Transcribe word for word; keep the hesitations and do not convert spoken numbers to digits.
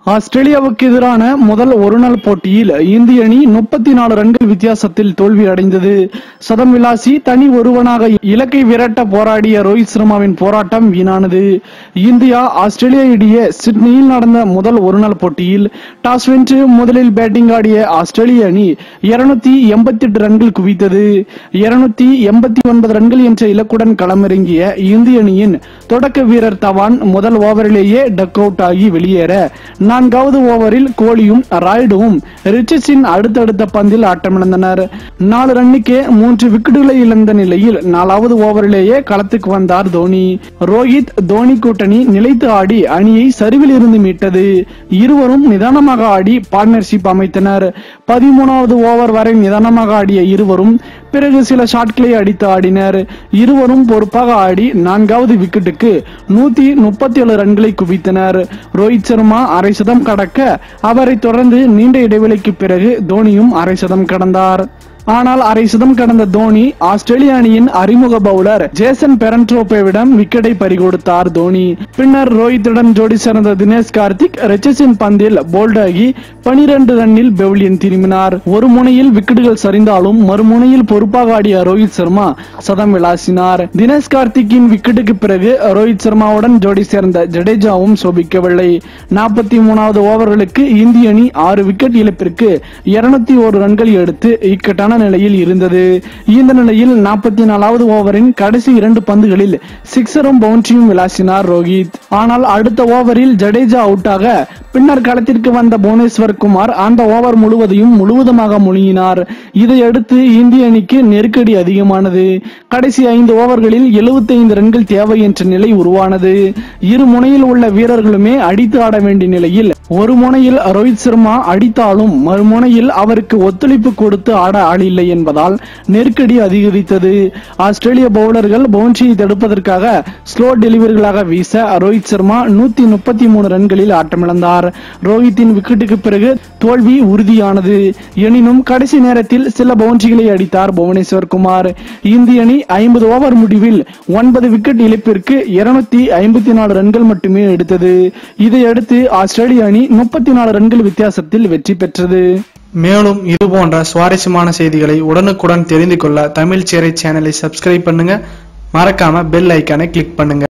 ஆஸ்திரேலியாவுக்கு எதிரான முதல் ஒருநாள் போட்டியில் இந்திய அணி முப்பத்தி நாலு ரன்கள் வித்தியாசத்தில் தோல்வி அடைந்தது. சதம் விளாசி தனி ஒருவனாக இலக்கை விரட்ட போராடிய ரோஹித் சர்மாவின் போராட்டம் வீணானது. இந்தியா ஆஸ்திரேலியா இடையே சிட்னியில் நடந்த முதல் ஒருநாள் போட்டியில் டாஸ் வென்று முதலில் பேட்டிங் ஆடிய ஆஸ்திரேலிய அணி இருநூத்தி எண்பத்தி எட்டு ரன்கள் குவித்தது. இருநூத்தி எண்பத்தி ஒன்பது ரன்கள் என்ற இலக்குடன் களமிறங்கிய இந்திய அணியின் தொடக்க வீரர் தவான் முதல் ஓவரிலேயே டக் அவுட் ஆகி வெளியேற நான்காவது ஓவரில் கோலியும் ராய்டுவும் ரிச்சர்ட்ஸின் அடுத்தடுத்த பந்தில் ஆட்டமிழந்தனர். நாலு ரன்னுக்கே மூன்று விக்கெட்டுகளை இழந்த நிலையில் நாலாவது ஓவரிலேயே களத்துக்கு வந்தார் தோனி. ரோஹித் தோனி கூட்டணி நிலைத்து ஆடி அணியை சரிவில் இருந்து மீட்டது. இருவரும் நிதானமாக ஆடி பார்ட்னர்ஷிப் அமைத்தனர். பதிமூணாவது ஓவர் வரை நிதானமாக ஆடிய இருவரும் பிறகு சில ஷாட்களை அடித்து ஆடினர். இருவரும் பொறுப்பாக ஆடி நான்காவது விக்கெட்டுக்கு நூத்தி முப்பத்தி ஏழு ரன்களை குவித்தனர். ரோஹித் சர்மா அரை சதம் கடக்க அவரை தொடர்ந்து நீண்ட இடைவெளிக்கு பிறகு தோனியும் அரை சதம் கடந்தார். ஆனால் அரை சதம் கடந்த தோனி ஆஸ்திரேலிய அணியின் அறிமுக பவுலர் ஜேசன் பெரன்ட்ரோப்பேவிடம் விக்கெட்டை பறிகொடுத்தார் தோனி. பின்னர் ரோஹித்துடன் ஜோடி சேர்ந்த தினேஷ் கார்த்திக் ரிச்சர்ட்ஸின் பந்தில் போல்டாகி பனிரெண்டு ரன்னில் பெவிலியன் திரும்பினார். ஒரு முனையில் விக்கெட்டுகள் சரிந்தாலும் மறுமுனையில் பொறுப்பாக ஆடிய ரோஹித் சர்மா சதம் விளாசினார். தினேஷ் கார்த்திக்கின் விக்கெட்டுக்கு பிறகு ரோஹித் சர்மாவுடன் ஜோடி சேர்ந்த ஜடேஜாவும் சோபிக்கவில்லை. நாற்பத்தி மூணாவது ஓவர்களுக்கு இந்திய அணி ஆறு விக்கெட் இழப்பிற்கு இருநூத்தி ஒரு ரன்கள் எடுத்து இக்கட்டான நிலையில் இருந்தது. இந்த நிலையில் நாற்பத்தி நாலாவது ஓவரின் கடைசி இரண்டு பந்துகளில் சிக்ஸரும் பவுண்டரியும் விளாசினார் ரோஹித். ஆனால் அடுத்த ஓவரில் ஜடேஜா அவுட்டாக பின்னர் களத்திற்கு வந்த புவனேஸ்வர் குமார் அந்த ஓவர் முழுவதையும் முழுவதுமாக முழுங்கினார். இதையடுத்து இந்திய அணிக்கு நெருக்கடி அதிகமானது. கடைசி ஐந்து ஓவர்களில் எழுபத்தி ஐந்து ரன்கள் தேவை என்ற நிலை உருவானது. இரு முனையில் உள்ள வீரர்களுமே அடித்து ஆட வேண்டிய நிலையில் ஒரு முனையில் ரோஹித் சர்மா அடித்தாலும் மறுமுனையில் அவருக்கு ஒத்துழைப்பு கொடுத்து ஆட ஆள் இல்லை என்பதால் நெருக்கடி அதிகரித்தது. ஆஸ்திரேலிய பவுலர்கள் பவுண்டரியை தடுப்பதற்காக ஸ்லோ டெலிவரிகளாக வீச ரோஹித் சர்மா நூத்தி முப்பத்தி மூணு ரன்களில் ஆட்டமிழந்தார். ரோஹித்தின் விக்கெட்டுக்கு பிறகு தோல்வி உறுதியானது. எனினும் கடைசி நேரத்தில் சில பவுண்டரிகளை அடித்தார் புவனேஸ்வர் குமார். இந்திய அணி ஐம்பது ஓவர் முடிவில் ஒன்பது விக்கெட் இழப்பிற்கு இருநூத்தி ஐம்பத்தி நாலு ரன்கள் மட்டுமே எடுத்தது. இதையடுத்து ஆஸ்திரேலிய அணி முப்பத்தி நாலு ரன்கள் வித்தியாசத்தில் வெற்றி பெற்றது. மேலும் இது போன்ற சுவாரஸ்யமான செய்திகளை உடனுக்குடன் தெரிந்து கொள்ள தமிழ் சேரை சேனலை சப்ஸ்கிரைப் பண்ணுங்க. மறக்காம பெல் ஐக்கானை கிளிக் பண்ணுங்க.